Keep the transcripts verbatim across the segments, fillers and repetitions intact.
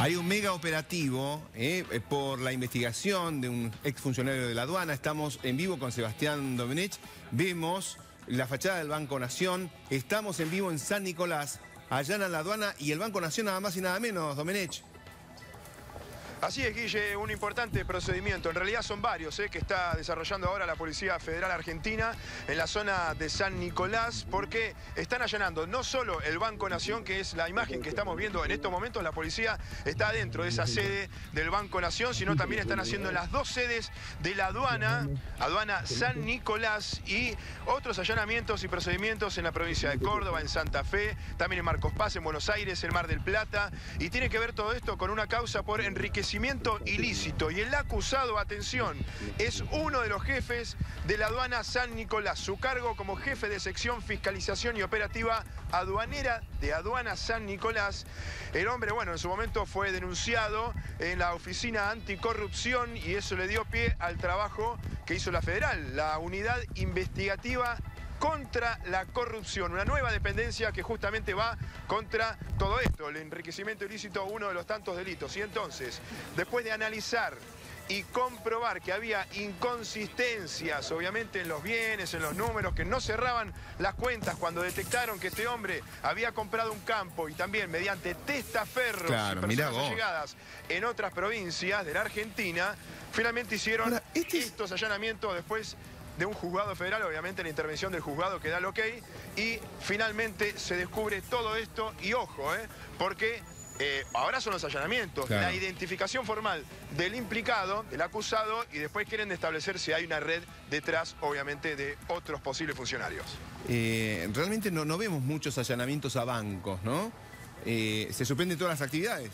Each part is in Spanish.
Hay un mega operativo eh, por la investigación de un exfuncionario de la aduana. Estamos en vivo con Sebastián Domenech. Vemos la fachada del Banco Nación. Estamos en vivo en San Nicolás. Allanan la aduana y el Banco Nación nada más y nada menos, Domenech. Así es, Guille, un importante procedimiento. En realidad son varios eh, que está desarrollando ahora la Policía Federal Argentina en la zona de San Nicolás, porque están allanando no solo el Banco Nación, que es la imagen que estamos viendo en estos momentos. La policía está dentro de esa sede del Banco Nación, sino también están haciendo las dos sedes de la aduana, aduana San Nicolás, y otros allanamientos y procedimientos en la provincia de Córdoba, en Santa Fe, también en Marcos Paz, en Buenos Aires, en Mar del Plata, y tiene que ver todo esto con una causa por enriquecimiento ilícito. Y el acusado, atención, es uno de los jefes de la aduana San Nicolás. Su cargo como jefe de sección fiscalización y operativa aduanera de aduana San Nicolás. El hombre, bueno, en su momento fue denunciado en la oficina anticorrupción y eso le dio pie al trabajo que hizo la federal, la unidad investigativa contra la corrupción, una nueva dependencia que justamente va contra todo esto, el enriquecimiento ilícito, uno de los tantos delitos. Y entonces, después de analizar y comprobar que había inconsistencias, obviamente, en los bienes, en los números, que no cerraban las cuentas cuando detectaron que este hombre había comprado un campo, y también mediante testaferros claro, y personas allegadas en otras provincias de la Argentina, finalmente hicieron Ahora, este estos allanamientos después de un juzgado federal, obviamente la intervención del juzgado que da el ok, y finalmente se descubre todo esto. Y ojo, eh, porque eh, ahora son los allanamientos, claro, la identificación formal del implicado, del acusado, y después quieren establecer si hay una red detrás, obviamente, de otros posibles funcionarios. Eh, realmente no, no vemos muchos allanamientos a bancos, ¿no? Eh, se suspenden todas las actividades.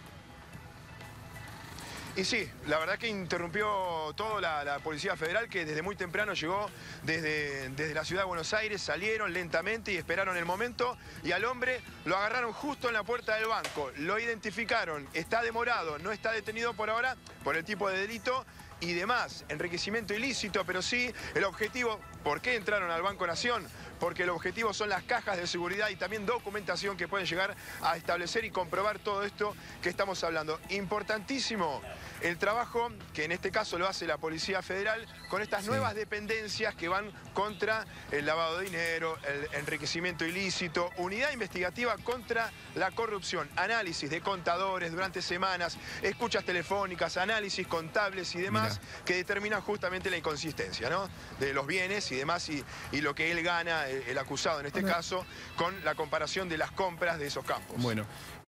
Y sí, la verdad que interrumpió todo la, la Policía Federal, que desde muy temprano llegó desde, desde la ciudad de Buenos Aires, salieron lentamente y esperaron el momento, y al hombre lo agarraron justo en la puerta del banco, lo identificaron, está demorado, no está detenido por ahora por el tipo de delito y demás, enriquecimiento ilícito, pero sí el objetivo. ¿Por qué entraron al Banco Nación? Porque el objetivo son las cajas de seguridad y también documentación que pueden llegar a establecer y comprobar todo esto que estamos hablando. Importantísimo el trabajo que en este caso lo hace la Policía Federal con estas sí. nuevas dependencias que van contra el lavado de dinero, el enriquecimiento ilícito, unidad investigativa contra la corrupción, análisis de contadores durante semanas, escuchas telefónicas, análisis contables y demás, Mira. que determinan justamente la inconsistencia, ¿no?, de los bienes y demás, y, y lo que él gana, el, el acusado en este Ahora, caso, con la comparación de las compras de esos campos. Bueno,